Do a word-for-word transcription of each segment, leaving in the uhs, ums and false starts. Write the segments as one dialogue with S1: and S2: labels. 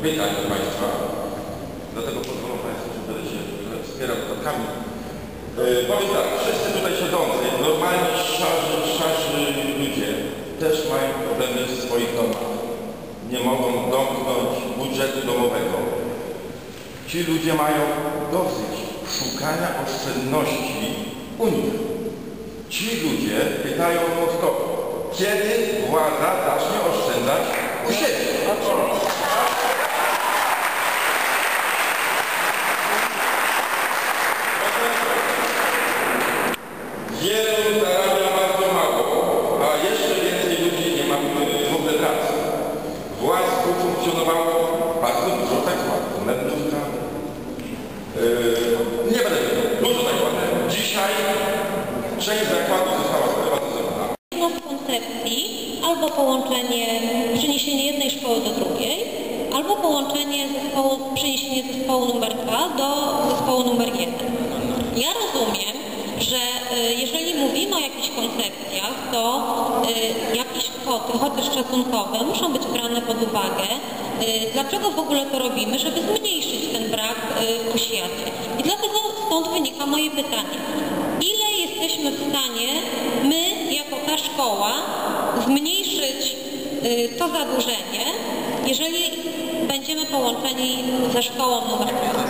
S1: pytań do Państwa. Dlatego pozwolą Państwo, że będę się wspierał dodatkami. Yy, powiem tak, wszyscy tutaj siedzący, normalni, szarzy, szarzy ludzie też mają problemy ze swoich domach. Nie mogą domknąć budżetu domowego. Ci ludzie mają dosyć szukania oszczędności u nich. Ci ludzie pytają non-stop, kiedy władza zacznie oszczędzać u siebie. Wielu zarabia bardzo mało, a jeszcze więcej ludzi nie ma w ogóle pracy. Władz funkcjonowało bardzo dużo tak zwanych mediów. Yy, nie będę mówił, dużo tak zwanego. Dzisiaj część zakładów została sprywatyzowana.
S2: Jedno z koncepcji albo połączenie, przeniesienie jednej szkoły do drugiej, albo połączenie zespołu, przeniesienie zespołu numer dwa do zespołu numer jeden. Ja rozumiem, że y, jeżeli mówimy o jakichś koncepcjach, to y, jakieś kwoty, chociaż szacunkowe, muszą być brane pod uwagę. Y, dlaczego w ogóle to robimy? Żeby zmniejszyć ten brak y, w oświacie. I dlatego stąd wynika moje pytanie. Ile jesteśmy w stanie, my, jako ta szkoła, zmniejszyć y, to zadłużenie, jeżeli będziemy połączeni ze szkołą numer dwa?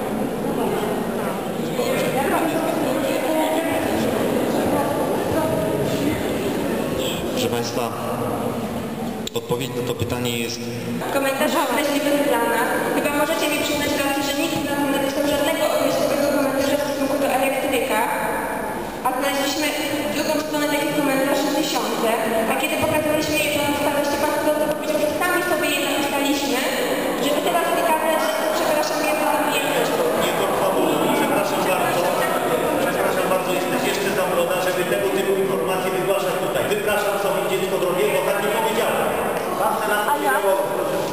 S3: Proszę Państwa, odpowiedź na to pytanie jest...
S4: Komentarze określiwych dla nas. Chyba możecie mi przyznać rację, że nikt z nas nie napisał żadnego określiwego komentarza w stosunku do elektryka, a znaleźliśmy w drugą stronę takich komentarzy tysiące, a kiedy pokazaliśmy je na starości, Pan to powiedział, że sami sobie je napisaliśmy, żeby teraz wykazać, przepraszam, ja to nie wiem.
S5: Nie konfabuluj, przepraszam bardzo, przepraszam bardzo, jesteś jeszcze za młoda, żeby tego typu informacje wygłaszać tutaj. Wypraszam sobie dziecko drogie, bo tak nie powiedziałem. Pan senat powiedział o...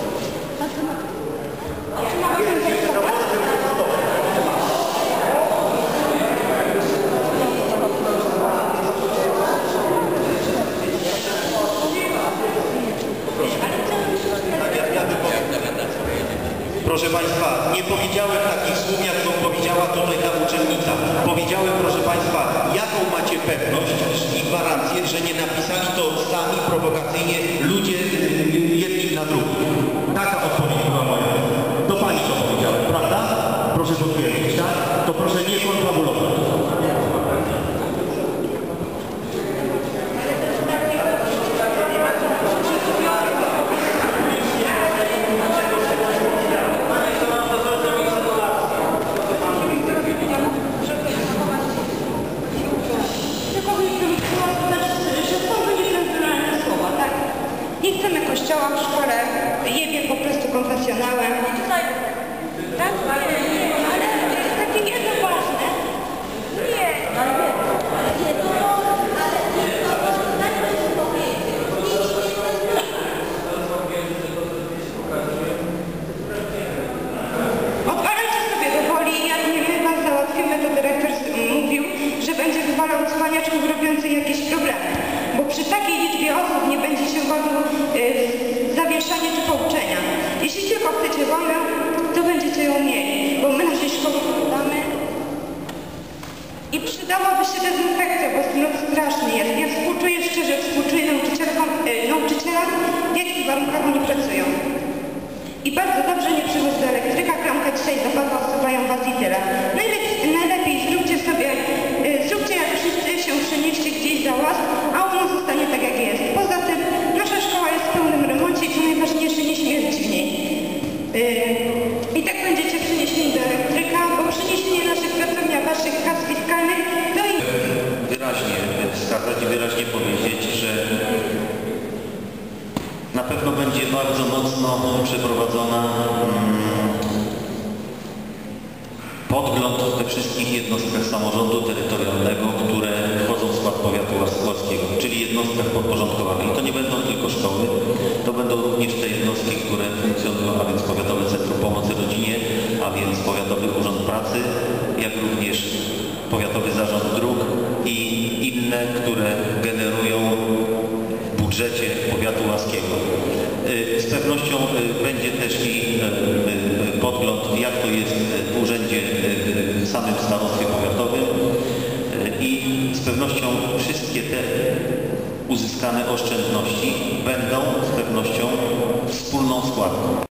S5: Proszę Państwa, nie powiedziałem takich słów, jak to powiedziała tutaj ta uczennica. Powiedziałem, proszę Państwa, jaką macie pewność i gwarancję, że nie napisali to sami prowokacyjnie ludzie jedni na drugich. Taka odpowiedź była moja. Do Pani to powiedziałem, prawda? Proszę potwierdzić, tak? To proszę nie konfabulować.
S4: Nie chcemy kościoła w szkole, jebie po prostu konfesjonałem. Tak? Nie, nie, ale jest takie jedno ważne. Nie, ale nie, to ale jedno ważne, najpierw powiedzieć. Odwalajcie sobie do woli, jak nie my was załatwimy, to dyrektor mówił, że będzie wywalał cwaniaczków robiących jakieś problemy. Bo przy takiej liczbie osób nie będzie się wodził y, zawieszanie czy pouczenia. Jeśli tylko chcecie wolę, to będziecie ją mieli, bo my naszej szkoły podamy i przydałaby się dezynfekcja, bo smród straszny jest. Ja współczuję szczerze, współczuję nauczycielom, y, nauczycielom, w jakich warunkach oni pracują. I bardzo dobrze nie przychodź do elektryka, klamka dzisiaj zabawa, osuwają was i tyle. Najlepiej, najlepiej zróbcie sobie, y, zróbcie jak wszyscy się przenieście gdzieś za łaz, a ono zostanie tak jak jest. Poza tym nasza szkoła jest w pełnym remoncie i co najważniejsze, nie śmierdzi w niej. Yy, I tak będziecie przeniesieni do elektryka, bo przeniesienie naszych pracowni, waszych kas fiskalnych to i...
S5: Wyraźnie wskazać i wyraźnie powiedzieć, że na pewno będzie bardzo mocno przeprowadzona hmm, podgląd we wszystkich jednostkach samorządu terytorialnego, które wchodzą w skład powiatu łascowskiego, czyli jednostkach podporządkowanych. I to nie będą tylko szkoły, to będą również te jednostki, które funkcjonują, a więc Powiatowe Centrum Pomocy Rodzinie, a więc Powiatowy Urząd Pracy, jak również Powiatowy Zarząd Dróg i inne, które generują w budżecie powiatu łaskiego. Z pewnością będzie też i podgląd, jak to jest w urzędzie w samym starostwie powiatowym i z pewnością wszystkie te uzyskane oszczędności będą z pewnością wspólną składką.